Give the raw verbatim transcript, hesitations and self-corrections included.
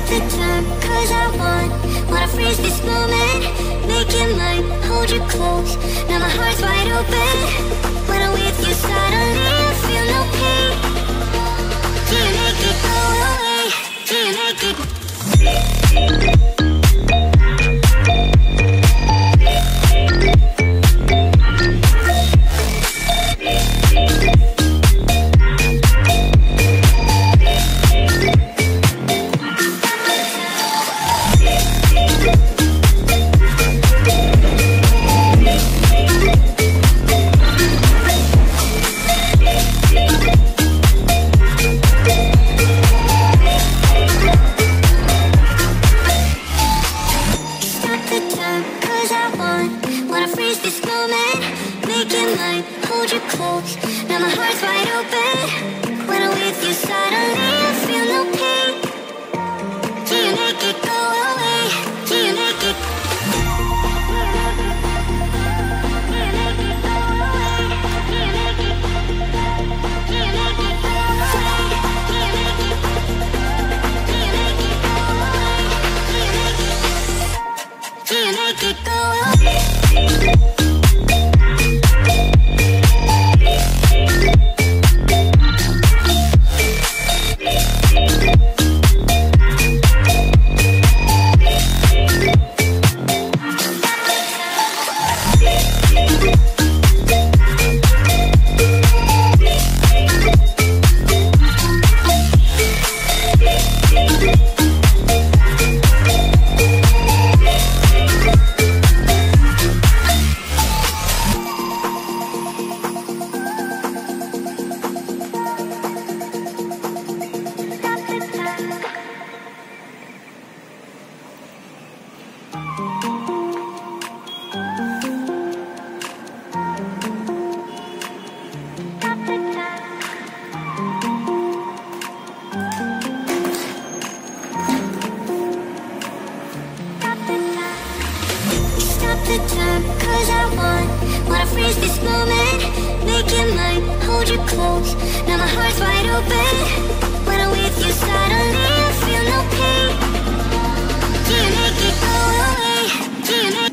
the time, cause I want Wanna freeze this moment, make it mine, hold you close. Now my heart's wide open. When I'm with you suddenly I feel no pain. Do you make it go away? Do you make it? Hold you close. Now my heart's wide open. When I'm with you suddenly I feel no pain. Do you make it go away? Do you make